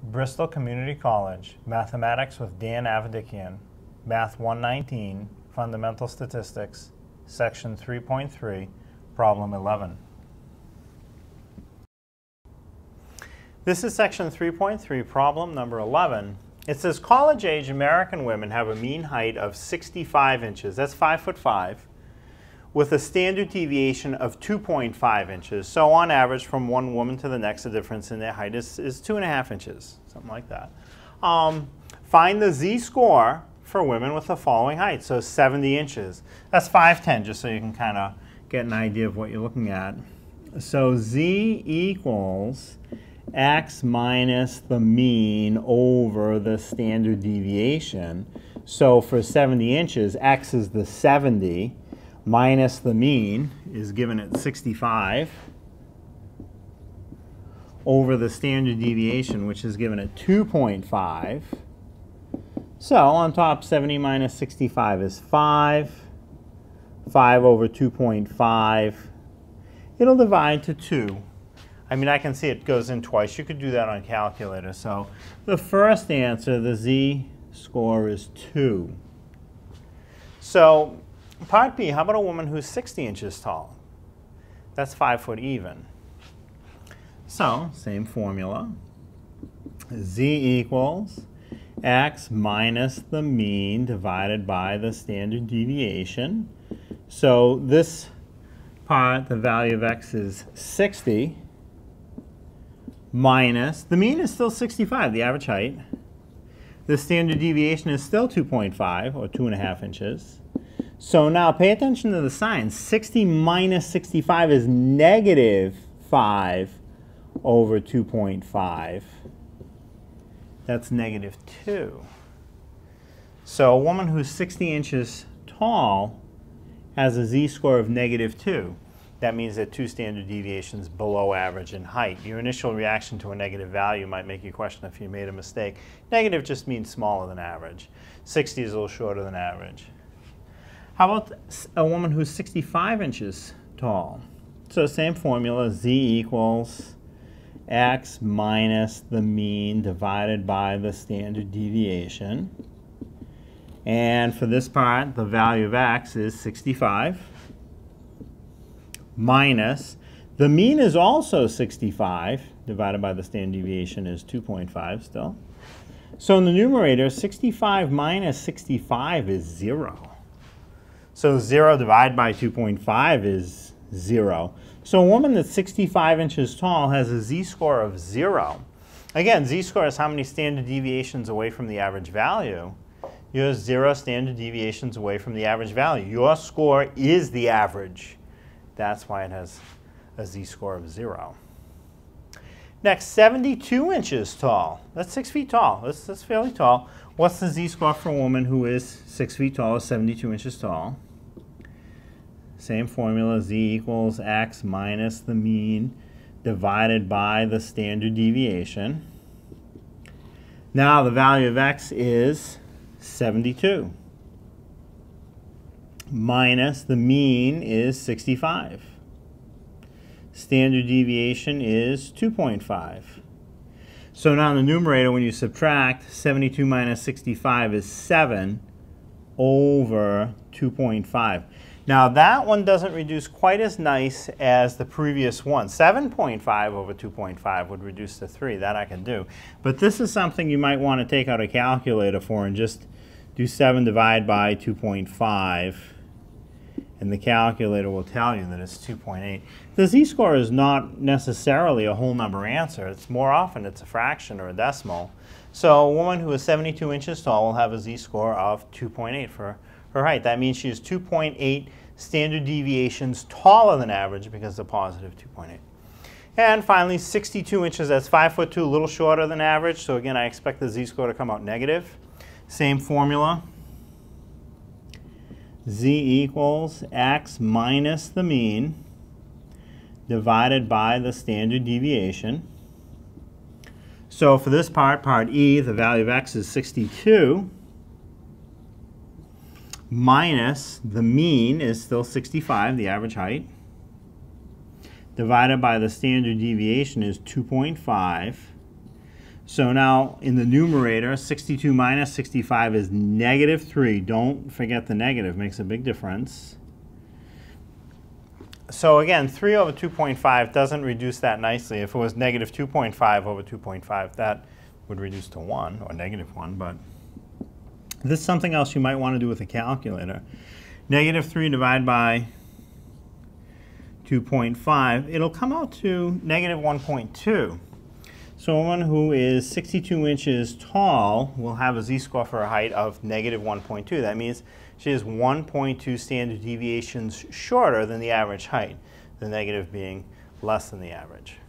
Bristol Community College, Mathematics with Dan Avedikian, Math 119, Fundamental Statistics, Section 3.3, Problem 11. This is Section 3.3, Problem number 11. It says college-age American women have a mean height of 65 inches, that's 5'5", with a standard deviation of 2.5 inches. So on average, from one woman to the next, the difference in their height is 2.5 inches, something like that. Find the z-score for women with the following height. So 70 inches. That's 5'10", just so you can kind of get an idea of what you're looking at. So z equals x minus the mean over the standard deviation. So for 70 inches, x is the 70. Minus the mean is given at 65 over the standard deviation, which is given at 2.5. So on top, 70 minus 65 is 5. 5 over 2.5. It'll divide to 2. I mean, I can see it goes in twice. You could do that on a calculator. So the first answer, the z-score is 2. So part B, how about a woman who's 60 inches tall? That's 5 foot even. So, same formula. Z equals x minus the mean divided by the standard deviation. So this part, the value of x is 60 minus, the mean is still 65, the average height. The standard deviation is still 2.5 or 2.5 inches. So now pay attention to the signs. 60 minus 65 is negative 5 over 2.5. That's negative 2. So a woman who's 60 inches tall has a z-score of negative 2. That means that 2 standard deviations below average in height. Your initial reaction to a negative value might make you question if you made a mistake. Negative just means smaller than average. 60 is a little shorter than average. How about a woman who's 65 inches tall? So same formula, z equals x minus the mean divided by the standard deviation. And for this part, the value of x is 65 minus, the mean is also 65, divided by the standard deviation is 2.5 still. So in the numerator, 65 minus 65 is 0. So 0 divided by 2.5 is 0. So a woman that's 65 inches tall has a z-score of 0. Again, z-score is how many standard deviations away from the average value. You're 0 standard deviations away from the average value. Your score is the average. That's why it has a z-score of 0. Next, 72 inches tall. That's 6 feet tall. That's fairly tall. What's the z-score for a woman who is 6 feet tall, is 72 inches tall? Same formula, z equals x minus the mean divided by the standard deviation. Now the value of x is 72 minus the mean is 65. Standard deviation is 2.5. So now in the numerator, when you subtract, 72 minus 65 is 7 over 2.5. Now that one doesn't reduce quite as nice as the previous one. 7.5 over 2.5 would reduce to 3. That I can do. But this is something you might want to take out a calculator for and just do 7 divided by 2.5. And the calculator will tell you that it's 2.8. The z-score is not necessarily a whole number answer. It's more often it's a fraction or a decimal. So a woman who is 72 inches tall will have a z-score of 2.8 for her height. That means she is 2.8 standard deviations taller than average because of positive 2.8. And finally, 62 inches, that's 5'2", a little shorter than average. So again, I expect the z-score to come out negative. Same formula. Z equals x minus the mean divided by the standard deviation. So for this part, part E, the value of x is 62 minus the mean is still 65, the average height, divided by the standard deviation is 2.5. So now in the numerator, 62 minus 65 is negative 3. Don't forget the negative, makes a big difference. So again, 3 over 2.5 doesn't reduce that nicely. If it was negative 2.5 over 2.5, that would reduce to 1, or negative 1. But this is something else you might want to do with a calculator. Negative 3 divided by 2.5, it'll come out to negative 1.2. So a woman who is 62 inches tall will have a z-score for a height of negative 1.2. That means she is 1.2 standard deviations shorter than the average height, the negative being less than the average.